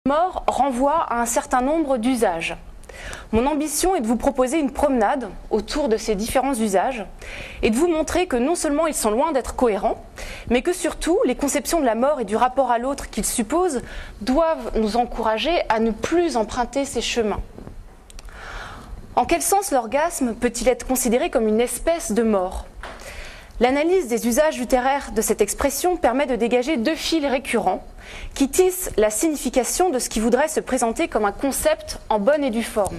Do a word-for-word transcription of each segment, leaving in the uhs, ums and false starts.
Mort renvoie à un certain nombre d'usages. Mon ambition est de vous proposer une promenade autour de ces différents usages et de vous montrer que non seulement ils sont loin d'être cohérents, mais que surtout les conceptions de la mort et du rapport à l'autre qu'ils supposent doivent nous encourager à ne plus emprunter ces chemins. En quel sens l'orgasme peut-il être considéré comme une espèce de mort ? L'analyse des usages littéraires de cette expression permet de dégager deux fils récurrents qui tissent la signification de ce qui voudrait se présenter comme un concept en bonne et due forme.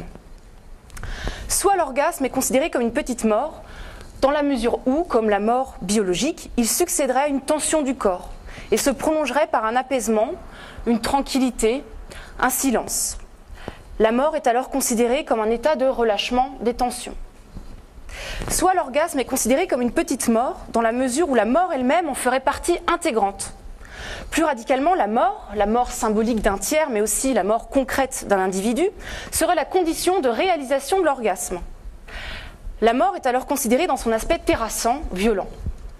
Soit l'orgasme est considéré comme une petite mort, dans la mesure où, comme la mort biologique, il succéderait à une tension du corps et se prolongerait par un apaisement, une tranquillité, un silence. La mort est alors considérée comme un état de relâchement des tensions. Soit l'orgasme est considéré comme une petite mort, dans la mesure où la mort elle-même en ferait partie intégrante. Plus radicalement, la mort, la mort symbolique d'un tiers, mais aussi la mort concrète d'un individu, serait la condition de réalisation de l'orgasme. La mort est alors considérée dans son aspect terrassant, violent.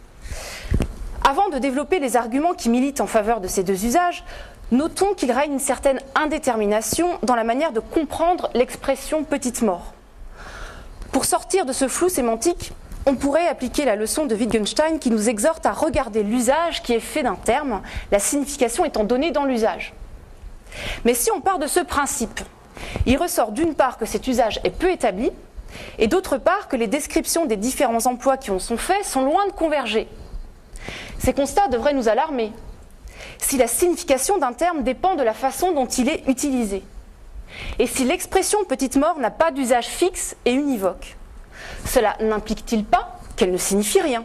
Avant de développer les arguments qui militent en faveur de ces deux usages, notons qu'il règne une certaine indétermination dans la manière de comprendre l'expression « petite mort ». Pour sortir de ce flou sémantique, on pourrait appliquer la leçon de Wittgenstein qui nous exhorte à regarder l'usage qui est fait d'un terme, la signification étant donnée dans l'usage. Mais si on part de ce principe, il ressort d'une part que cet usage est peu établi, et d'autre part que les descriptions des différents emplois qui en sont faits sont loin de converger. Ces constats devraient nous alarmer, si la signification d'un terme dépend de la façon dont il est utilisé. Et si l'expression petite mort n'a pas d'usage fixe et univoque, cela n'implique-t-il pas qu'elle ne signifie rien?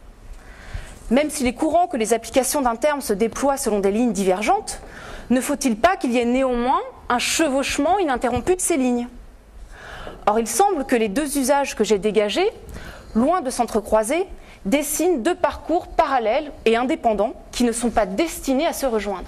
Même s'il est courant que les applications d'un terme se déploient selon des lignes divergentes, ne faut-il pas qu'il y ait néanmoins un chevauchement ininterrompu de ces lignes? Or, il semble que les deux usages que j'ai dégagés, loin de s'entrecroiser, dessinent deux parcours parallèles et indépendants qui ne sont pas destinés à se rejoindre.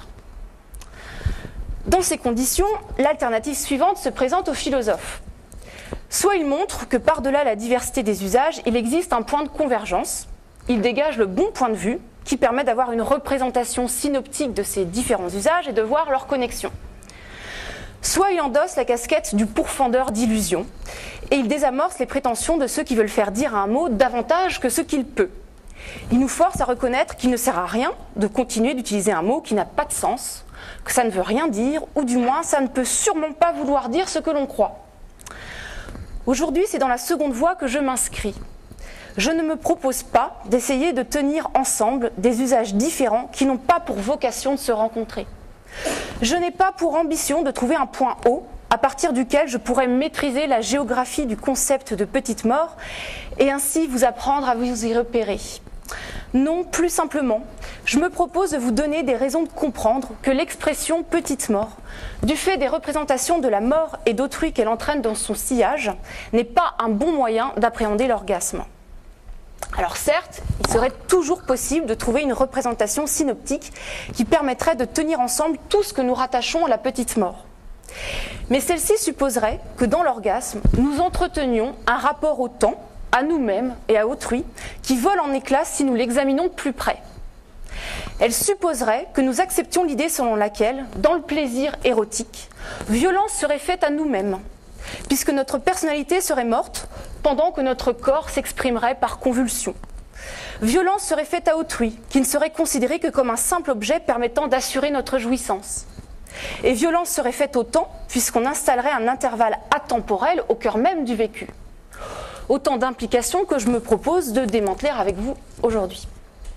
Dans ces conditions, l'alternative suivante se présente aux philosophes. Soit ils montrent que par-delà la diversité des usages, il existe un point de convergence, ils dégagent le bon point de vue qui permet d'avoir une représentation synoptique de ces différents usages et de voir leurs connexions. Soit ils endossent la casquette du pourfendeur d'illusions et ils désamorcent les prétentions de ceux qui veulent faire dire à un mot davantage que ce qu'il peut. Ils nous forcent à reconnaître qu'il ne sert à rien de continuer d'utiliser un mot qui n'a pas de sens, que ça ne veut rien dire, ou du moins ça ne peut sûrement pas vouloir dire ce que l'on croit. Aujourd'hui, c'est dans la seconde voie que je m'inscris. Je ne me propose pas d'essayer de tenir ensemble des usages différents qui n'ont pas pour vocation de se rencontrer. Je n'ai pas pour ambition de trouver un point haut à partir duquel je pourrais maîtriser la géographie du concept de petite mort et ainsi vous apprendre à vous y repérer. Non, plus simplement, je me propose de vous donner des raisons de comprendre que l'expression petite mort, du fait des représentations de la mort et d'autrui qu'elle entraîne dans son sillage, n'est pas un bon moyen d'appréhender l'orgasme. Alors certes, il serait toujours possible de trouver une représentation synoptique qui permettrait de tenir ensemble tout ce que nous rattachons à la petite mort. Mais celle-ci supposerait que dans l'orgasme, nous entretenions un rapport au temps, à nous-mêmes et à autrui, qui vole en éclats si nous l'examinons de plus près. Elle supposerait que nous acceptions l'idée selon laquelle, dans le plaisir érotique, violence serait faite à nous-mêmes, puisque notre personnalité serait morte pendant que notre corps s'exprimerait par convulsion. Violence serait faite à autrui, qui ne serait considéré que comme un simple objet permettant d'assurer notre jouissance. Et violence serait faite au temps, puisqu'on installerait un intervalle atemporel au cœur même du vécu. Autant d'implications que je me propose de démanteler avec vous aujourd'hui.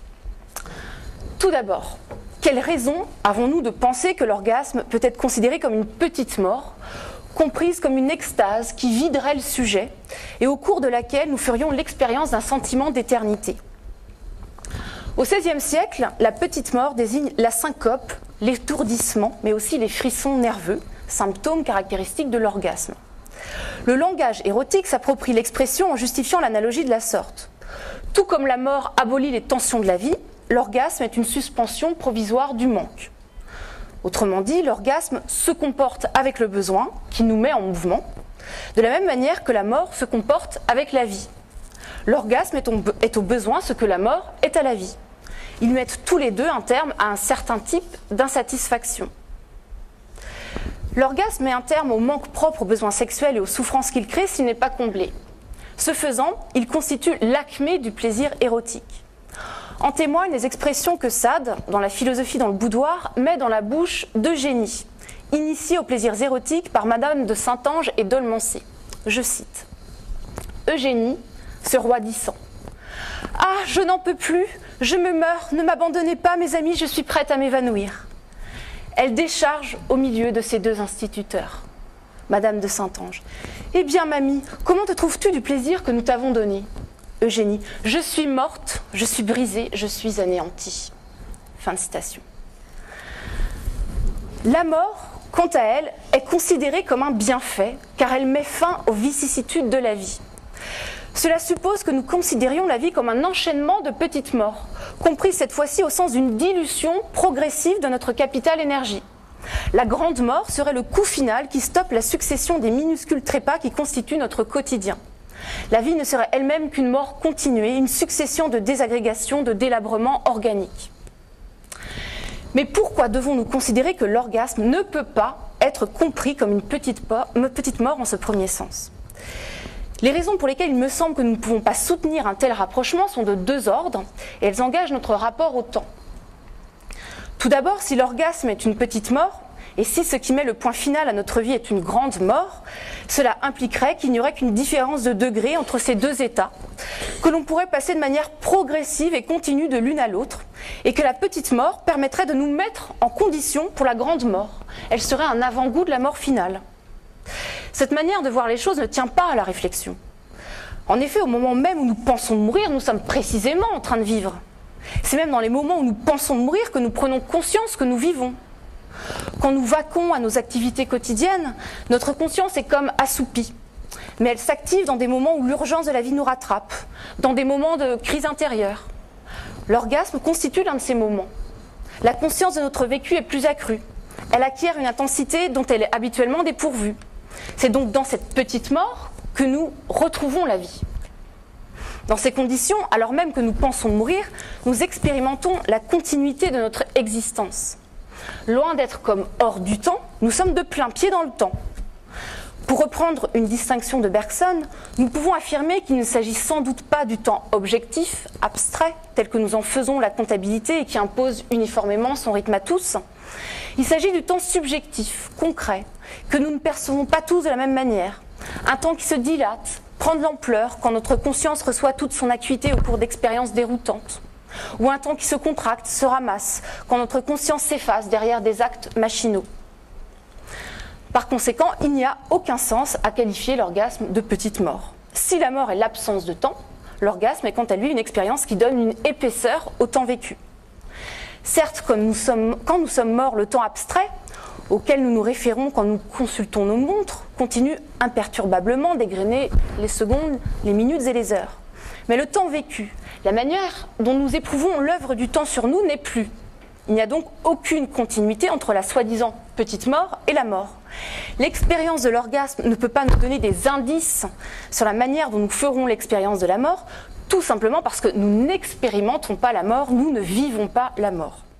Tout d'abord, quelles raisons avons-nous de penser que l'orgasme peut être considéré comme une petite mort, comprise comme une extase qui viderait le sujet et au cours de laquelle nous ferions l'expérience d'un sentiment d'éternité? Au seizième siècle, la petite mort désigne la syncope, l'étourdissement, mais aussi les frissons nerveux, symptômes caractéristiques de l'orgasme. Le langage érotique s'approprie l'expression en justifiant l'analogie de la sorte. Tout comme la mort abolit les tensions de la vie, l'orgasme est une suspension provisoire du manque. Autrement dit, l'orgasme se comporte avec le besoin qui nous met en mouvement, de la même manière que la mort se comporte avec la vie. L'orgasme est, est au besoin ce que la mort est à la vie. Ils mettent tous les deux un terme à un certain type d'insatisfaction. L'orgasme met un terme au manque propre aux besoins sexuels et aux souffrances qu'il crée s'il n'est pas comblé. Ce faisant, il constitue l'acmé du plaisir érotique. En témoignent les expressions que Sade, dans la philosophie dans le boudoir, met dans la bouche d'Eugénie, initiée aux plaisirs érotiques par Madame de Saint-Ange et d'Olmancé. Je cite. Eugénie, se roidissant. « Ah, je n'en peux plus, je me meurs, ne m'abandonnez pas, mes amis, je suis prête à m'évanouir. » Elle décharge au milieu de ses deux instituteurs. Madame de Saint-Ange. « Eh bien, mamie, comment te trouves-tu du plaisir que nous t'avons donné ?» Eugénie. « Je suis morte, je suis brisée, je suis anéantie. » Fin de citation. La mort, quant à elle, est considérée comme un bienfait, car elle met fin aux vicissitudes de la vie. Cela suppose que nous considérions la vie comme un enchaînement de petites morts, compris cette fois-ci au sens d'une dilution progressive de notre capital énergie. La grande mort serait le coup final qui stoppe la succession des minuscules trépas qui constituent notre quotidien. La vie ne serait elle-même qu'une mort continuée, une succession de désagrégations, de délabrements organiques. Mais pourquoi devons-nous considérer que l'orgasme ne peut pas être compris comme une petite mort en ce premier sens ? Les raisons pour lesquelles il me semble que nous ne pouvons pas soutenir un tel rapprochement sont de deux ordres, et elles engagent notre rapport au temps. Tout d'abord, si l'orgasme est une petite mort, et si ce qui met le point final à notre vie est une grande mort, cela impliquerait qu'il n'y aurait qu'une différence de degré entre ces deux états, que l'on pourrait passer de manière progressive et continue de l'une à l'autre, et que la petite mort permettrait de nous mettre en condition pour la grande mort. Elle serait un avant-goût de la mort finale. Cette manière de voir les choses ne tient pas à la réflexion. En effet, au moment même où nous pensons mourir, nous sommes précisément en train de vivre. C'est même dans les moments où nous pensons mourir que nous prenons conscience que nous vivons. Quand nous vaquons à nos activités quotidiennes, notre conscience est comme assoupie. Mais elle s'active dans des moments où l'urgence de la vie nous rattrape, dans des moments de crise intérieure. L'orgasme constitue l'un de ces moments. La conscience de notre vécu est plus accrue. Elle acquiert une intensité dont elle est habituellement dépourvue. C'est donc dans cette petite mort que nous retrouvons la vie. Dans ces conditions, alors même que nous pensons mourir, nous expérimentons la continuité de notre existence. Loin d'être comme hors du temps, nous sommes de plein pied dans le temps. Pour reprendre une distinction de Bergson, nous pouvons affirmer qu'il ne s'agit sans doute pas du temps objectif, abstrait, tel que nous en faisons la comptabilité et qui impose uniformément son rythme à tous. Il s'agit du temps subjectif, concret, que nous ne percevons pas tous de la même manière. Un temps qui se dilate, prend de l'ampleur quand notre conscience reçoit toute son acuité au cours d'expériences déroutantes. Ou un temps qui se contracte, se ramasse, quand notre conscience s'efface derrière des actes machinaux. Par conséquent, il n'y a aucun sens à qualifier l'orgasme de petite mort. Si la mort est l'absence de temps, l'orgasme est quant à lui une expérience qui donne une épaisseur au temps vécu. Certes, comme nous sommes, quand nous sommes morts, le temps abstrait, auquel nous nous référons quand nous consultons nos montres, continue imperturbablement d'égrener les secondes, les minutes et les heures. Mais le temps vécu, la manière dont nous éprouvons l'œuvre du temps sur nous n'est plus. Il n'y a donc aucune continuité entre la soi-disant petite mort et la mort. L'expérience de l'orgasme ne peut pas nous donner des indices sur la manière dont nous ferons l'expérience de la mort, tout simplement parce que nous n'expérimentons pas la mort, nous ne vivons pas la mort.